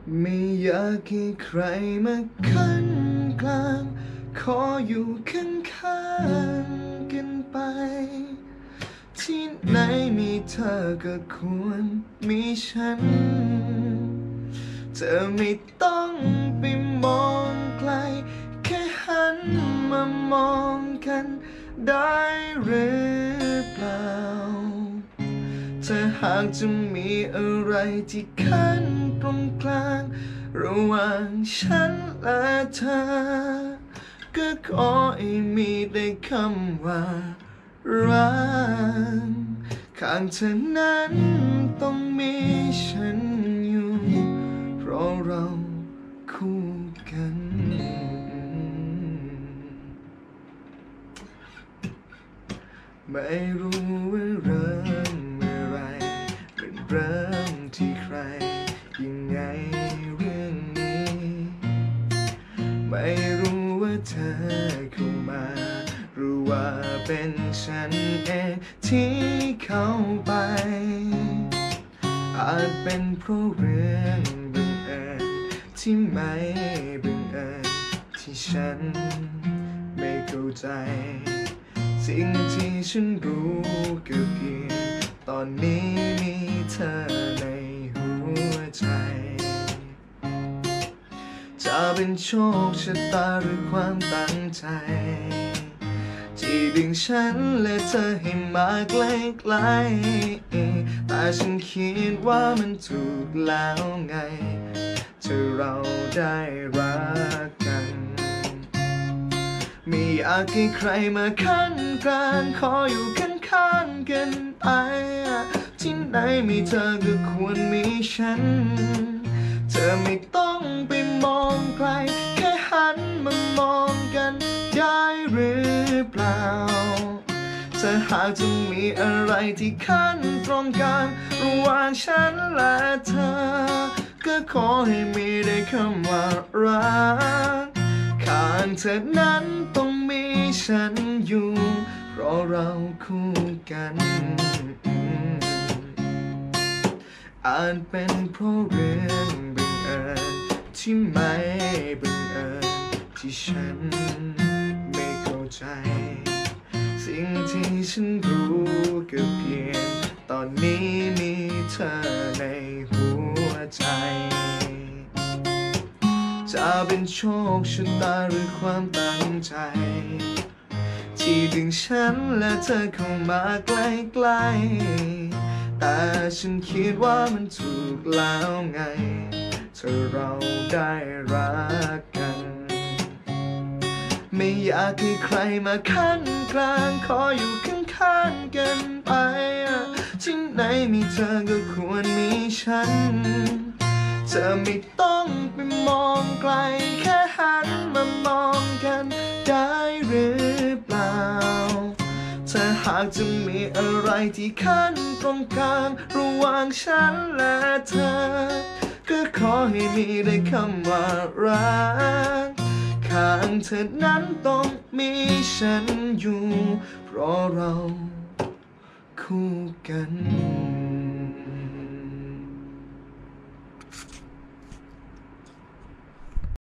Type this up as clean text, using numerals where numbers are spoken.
ไม่อยากให้ใครมาขั้นกลางขออยู่ข้างๆกันไปที่ไหนมีเธอก็ควรมีฉันเธอไม่ต้องไปมองไกลแค่หันมามองกันได้หรือเปล่าถ้าหากจะมีอะไรที่ขั้นตรงกลางระหว่างฉันและเธอก็ขอให้มีได้คำว่ารักข้างเธอนั้นต้องมีฉันอยู่เพราะเราคู่กันไม่รู้ว่าเริ่มเมื่อไรเป็นเริ่มที่ใครยังไงเรื่องนี้ไม่รู้ว่าเธอเข้ามาหรือว่าเป็นฉันเองที่เข้าไปอาจเป็นเพราะเรื่องบังเอิญที่ไม่บังเอิญที่ฉันไม่เข้าใจสิ่งที่ฉันรู้ก็เพียงตอนนี้มีเธอในหัวใจจะเป็นโชคชะตาหรือความตั้งใจที่ดึงฉันและเธอให้มาใกล้ๆแต่ฉันคิดว่ามันถูกแล้วไงเธอเราได้รักกันไม่อยากให้ใครมาขั้นกลางขออยู่ข้างๆกันไปที่ไหนมีเธอก็ควรมีฉันเธอไม่ต้องไปมองไกลแค่หันมามองกันได้หรือเปล่าถ้าหากจะมีอะไรที่ขั้นตรงกลางระหว่างฉันและเธอก็ขอให้มีได้คำว่ารักข้างเธอนั้นต้องมีฉันอยู่เพราะเราคู่กันอาจเป็นเพราะเรื่องบังเอิญที่ไม่บังเอิญที่ฉันไม่เข้าใจสิ่งที่ฉันรู้ก็เพียงตอนนี้มีเธอในหัวใจจะเป็นโชคชะตาหรือความตั้งใจที่ดึงฉันและเธอเข้ามาใกล้ๆแต่ฉันคิดว่ามันถูกแล้วไงเธอเราได้รักกันไม่อยากให้ใครมาขั้นกลางขออยู่ข้างๆกันไปที่ไหนมีเธอก็ควรมีฉันเธอไม่ต้องไปมองไกลแค่หันมามองกันได้หรือเปล่าถ้าหากจะมีอะไรที่ขั้นตรงกลางระหว่างฉันและเธอก็ขอให้มีได้คำว่ารักข้างเธอนั้นต้องมีฉันอยู่เพราะเราคู่กัน